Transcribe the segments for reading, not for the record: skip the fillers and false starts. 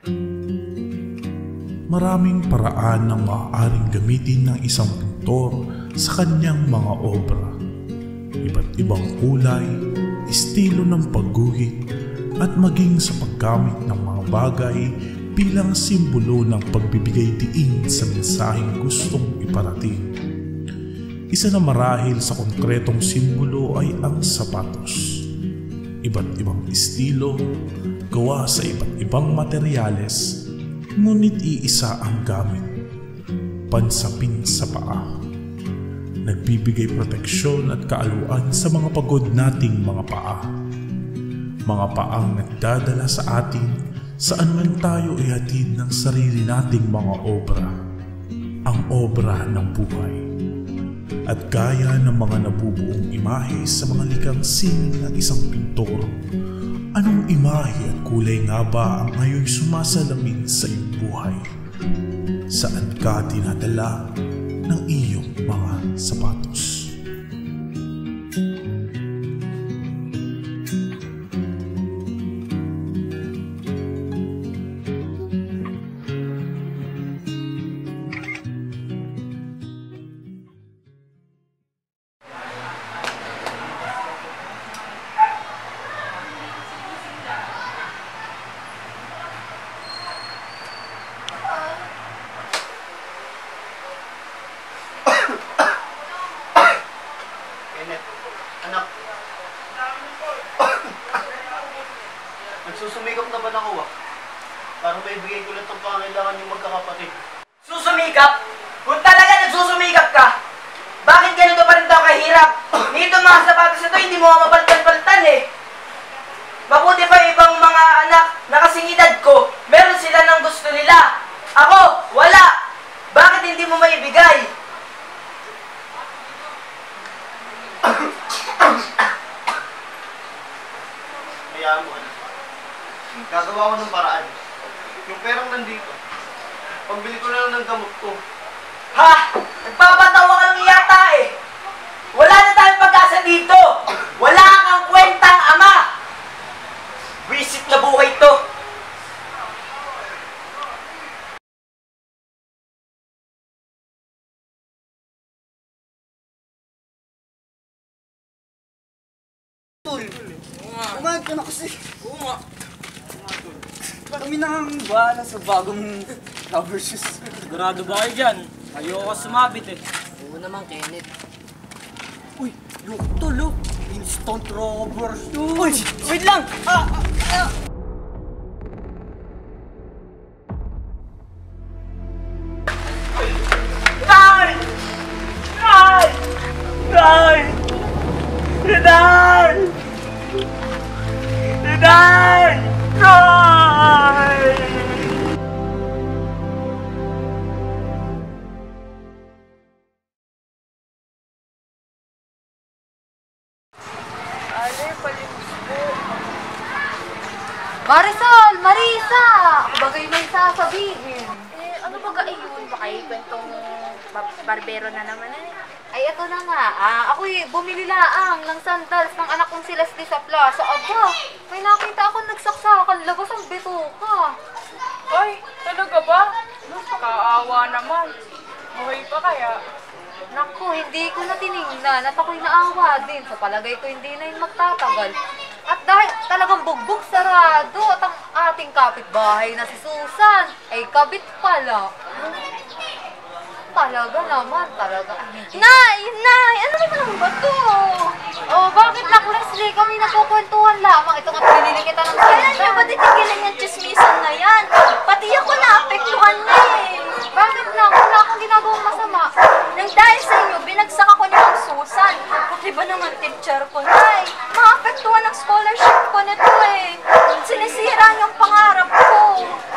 Maraming paraan ang maaaring gamitin ng isang pintor sa kanyang mga obra. Iba't ibang kulay, estilo ng pagguhit, at maging sa paggamit ng mga bagay bilang simbolo ng pagbibigay diin sa mensaheng gustong iparating. Isa na marahil sa konkretong simbolo ay ang sapatos. Iba't ibang estilo, gawa sa iba't ibang materyales, ngunit iisa ang gamit, pansapin sa paa. Nagbibigay proteksyon at kaaluan sa mga pagod nating mga paa. Mga paang nagdadala sa atin saan man tayo ihatid ng sarili nating mga obra, ang obra ng buhay. At gaya ng mga nabubuong imahe sa mga likhang sining ng isang pintor, anong imahe at kulay nga ba ang ngayon sumasalamin sa iyong buhay? Saan ka dinadala ng iyong mga sapatos? Anak, nagsusumikap naman ako para maibigay ko lang itong pangailangan yung magkakapatid. Susumikap? Kung talaga nagsusumikap ka, bakit ganito pa rin daw kahirap? Nito mga sapatos na to, hindi mo mapalitan-palitan eh. Mabuti pa ibang mga anak na kasing edad ko, meron sila ng gusto nila. Ako, wala. Bakit hindi mo maibigay? Hayaan mo, anak. Gagawa ko ng paraan. Yung perang nandito, pambili ko na lang ng gamot ko. Ha? Nagpapatawa ka lang yata eh. Wala na tayong pag-asa dito. Wala kang kwentang ama. Visit na buhay to. Umayag ka na kasi. Oo nga. Kami na ang bahala sa bagong rubber shoes. Sigurado ba kayo dyan? Ayoko sumabit eh. Oo naman, Kenneth. Uy, yung tulo. Instant rubber shoes. Uy, wait lang! Nay! Nay! Nay! Nay! Nay! Nay! Marisol! Marisa! Bagay may sasabihin. Ano ba yun? Baka kwentong barbero na naman eh. Ay, ito na nga. Ako'y bumili laang ng sandals ng anak kong si Leslie sa plaza. Aba, may nakita ako nagsaksakan. Labas ang bituka. Ay, talaga ba? Kaawa naman. Buhay pa kaya? Naku, hindi ko na tinignan at ako'y naawa din. Sa palagay ko hindi na yun magtatagal. At dahil talagang bugbog sarado at ang ating kapitbahay na si Susan ay kabit pala. Talaga naman, talaga. Nay! Nay! Ano naman ba to? Oh, bakit lang, Leslie? Kami napukwentuhan lamang. Ito nga pinili kita ng Kailan niyo ba titigilan yung chismisan na yan? Pati ako naapektuhan na eh. Bakit lang? Wala akong ginagawang masama. Nang dahil sa inyo, binagsak ako niyo ng Susan. Pati ba naman teacher ko, Nay? Maapektuhan ang scholarship ko nito eh. Sinisira niyo ang pangarap ko.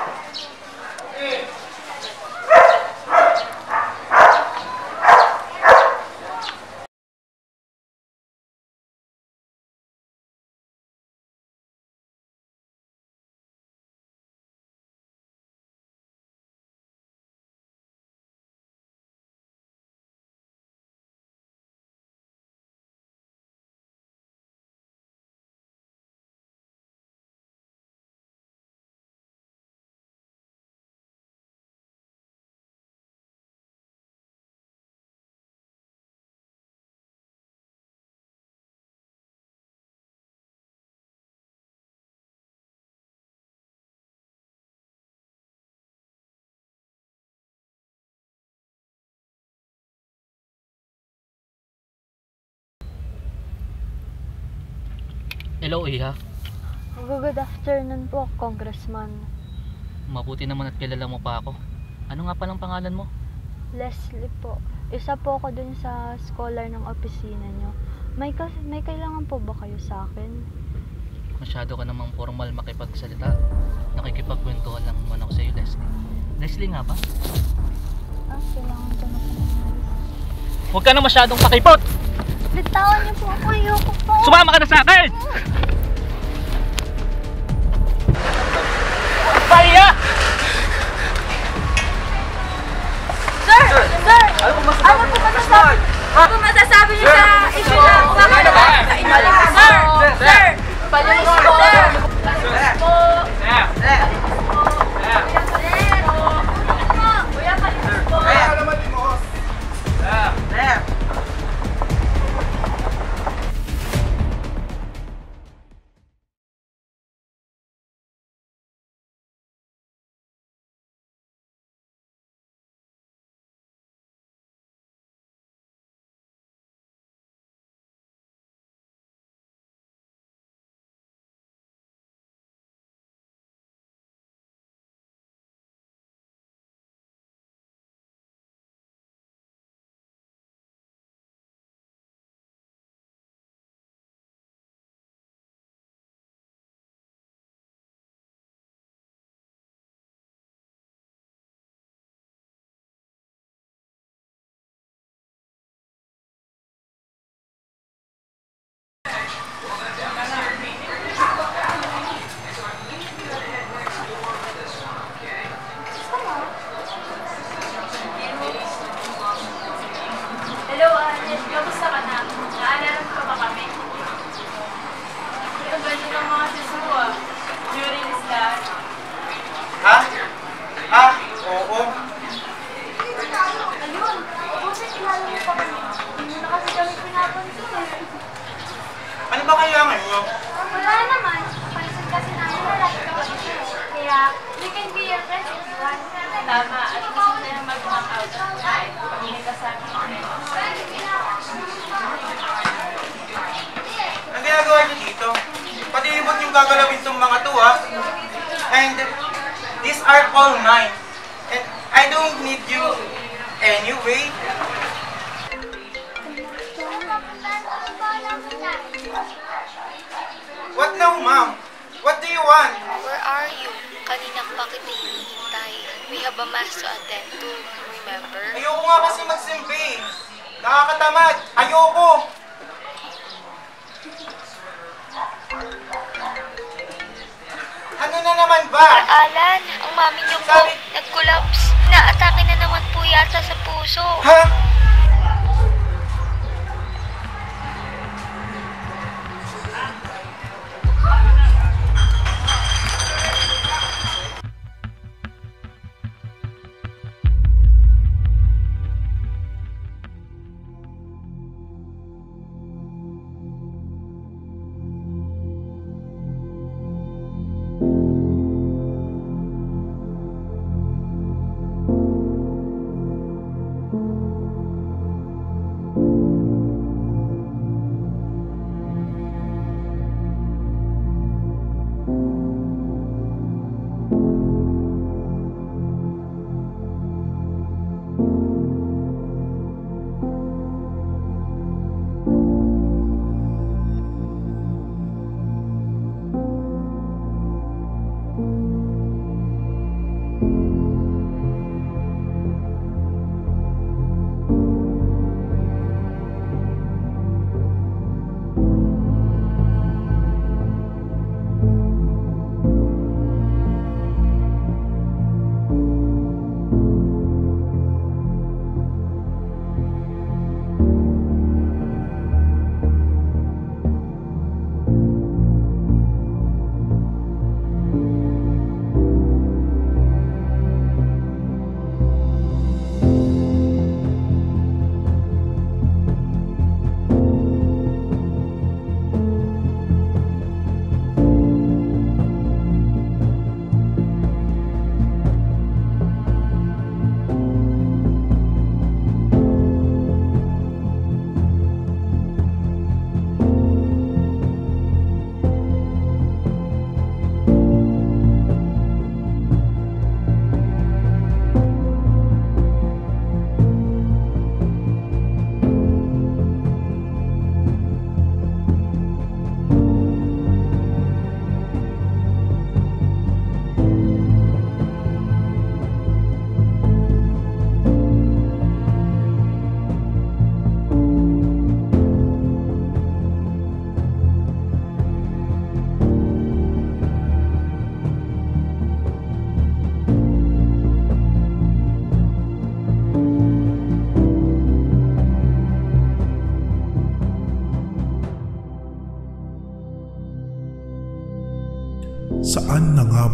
Hello, Iha. Good afternoon po, Congressman. Mabuti naman at kilala mo pa ako. Ano nga palang pangalan mo? Leslie po. Isa po ako dun sa scholar ng opisina nyo. May kailangan po ba kayo sa akin? Masyado ka namang formal makipagsalita. Nakikipagkwentuhan lang naman ako sa iyo, Leslie. Leslie nga ba? Kailangan ko na po. Huwag ka na masyadong pakipot! Bitawan niyo po ako. Ayoko po. Sumama ka na sa akin! Paya! Sir! Ano po masasabi? Ano po masasabi niyo sa issue na umakala sa inyo? Sir! Palimos po! Palimos po! Kuya, palimos po! Hello, Anet. Kamusta ka na? Naalala mo pa ba kami? Ang ganda ng mga sisuwa. During this lahat. Ha? Oo. Ayun. Buti kilala mo pa kami. Hindi mo na kasi kami pinapansin eh. Ano ba kailangan nyo? Wala naman. Pansin kasi namin na lagi ka kami. Kaya, we can be your friends if you want. Tama, at gusto na yung mag-walk out at night. Pag-init ka sa akin. Ang ginagawa nyo dito? Patibot yung gagalawin tong mga to, ha? And these are all mine. And I don't need you anyway. What now, ma'am? What do you want? Where are you? Kaninang pa kita hinihintay. We have a mass to attend to, remember? Ayoko nga kasi magsimbi. Nakakatamad. Ayoko. Ano na naman ba? Alan, ang mami niyo po, nag-collapse. Naatake na naman po yata sa puso. Ha?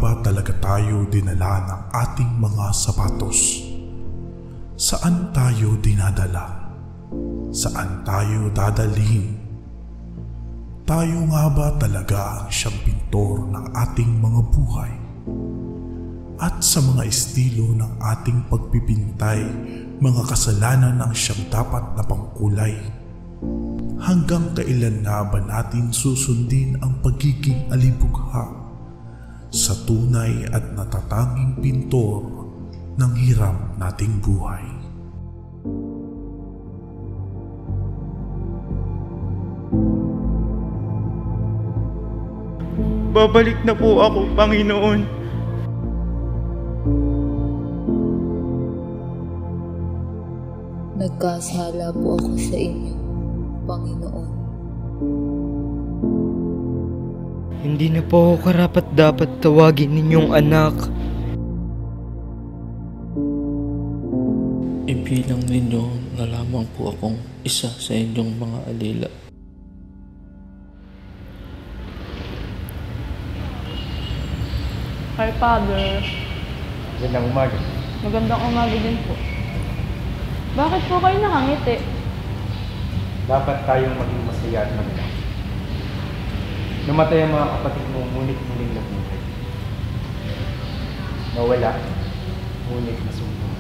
ba talaga tayo dinala ng ating mga sapatos? Saan tayo dinadala? Saan tayo dadalhin? Tayo nga ba talaga ang siyang pintor ng ating mga buhay? At sa mga estilo ng ating pagpipintay, mga kasalanan ang siyang dapat na pangkulay? Hanggang kailan nga ba natin susundin ang pagiging alibugha sa tunay at natatanging pintor ng hiram nating buhay? Babalik na po ako, Panginoon. Nagkasala po ako sa inyo, Panginoon. Hindi na po ako karapat-dapat tawagin ninyong anak. Ibilang ninyo na lamang po akong isa sa inyong mga alila. Hi, Father. Magandang umaga. Magandang umaga din po. Bakit po kayo nakangiti? Dapat tayong maging masaya at maganda. Namatay ang mga kapatid mo, ngunit muling nabuhay. Nawala, ngunit nasumbong.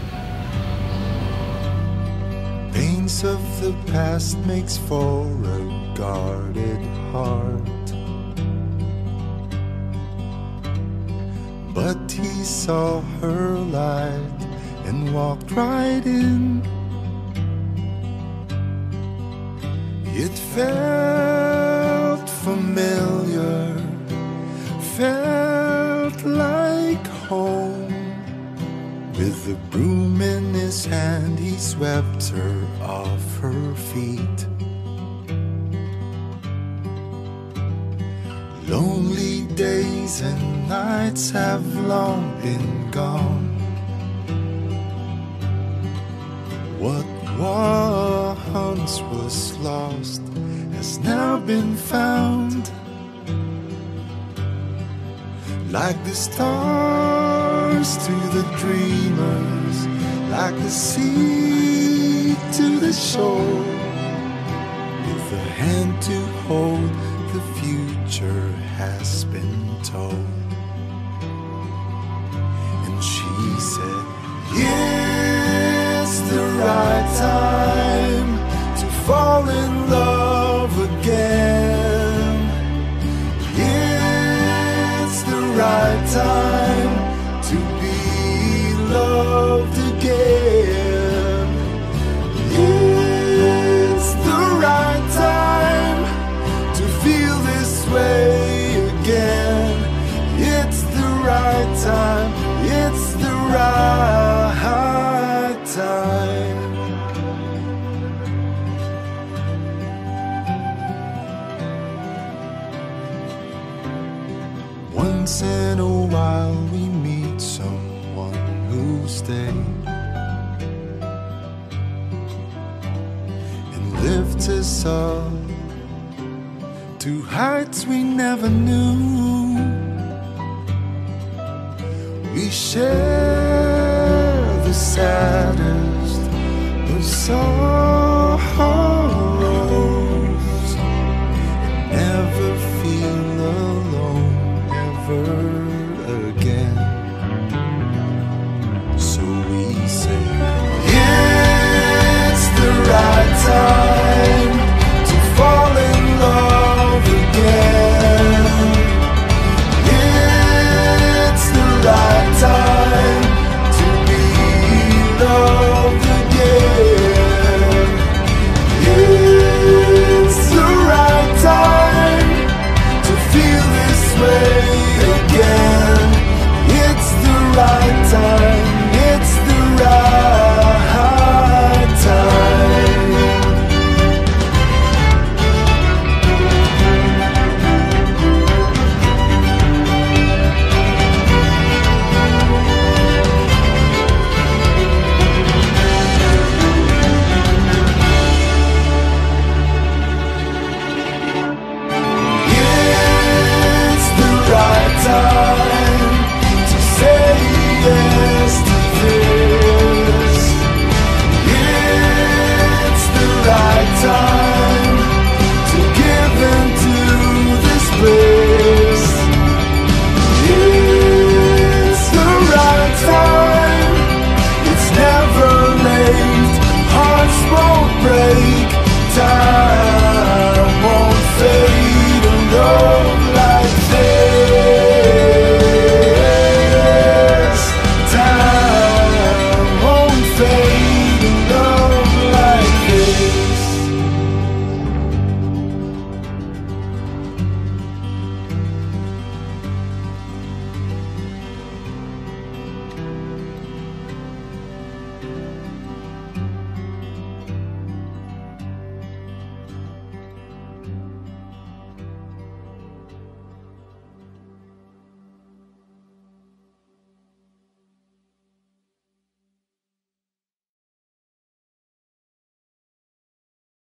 Pains of the past makes for a guarded heart. But he saw her light and walked right in. It felt familiar, felt like home. With the broom in his hand, he swept her off her feet. Lonely days and nights have long been gone. What once was lost has now been found. Like the stars to the dreamers, like the sea to the shore, with a hand to hold, the future has been told. And she said, it's the right time to fall in love again. It's the right time to be loved again. It's the right time to feel this way again. It's the right time. It's the right time. Once in a while we meet someone who stayed and lifts us up to heights we never knew. We share the saddest of songs.